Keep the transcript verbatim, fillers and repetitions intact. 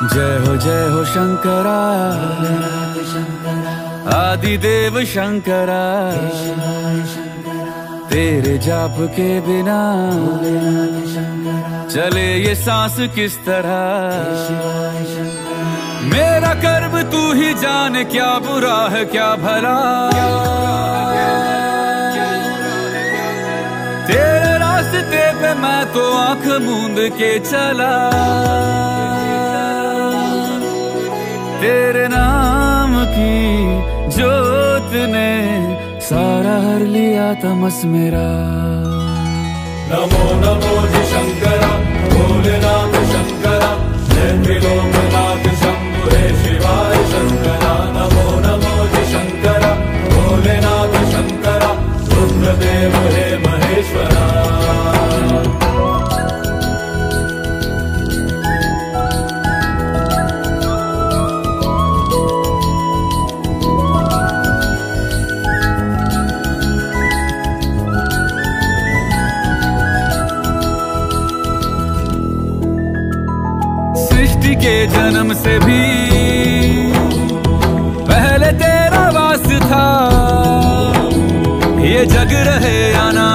जय हो जय हो शंकरा, आदिदेव शंकरा, तेरे जाप के बिना चले ये सांस किस तरह। मेरा कर्म तू ही जाने, क्या बुरा है क्या भला, तेरे रास्ते पे मैं तो आंख मूंद के चला। तेरे नाम की जोत ने सारा हर लिया तमस मेरा। नमो नमो जी शंकरा, भोलेनाथ शंकरा, जय त्रिलोकनाथ शंभु हे शिवाय शंकरा। नमो नमो जी शंकरा, भोलेनाथ शंकरा, रुद्रदेव हे महेश्वरा। सृष्टि के जन्म से भी पहले तेरा वास था, ये जग रहे या ना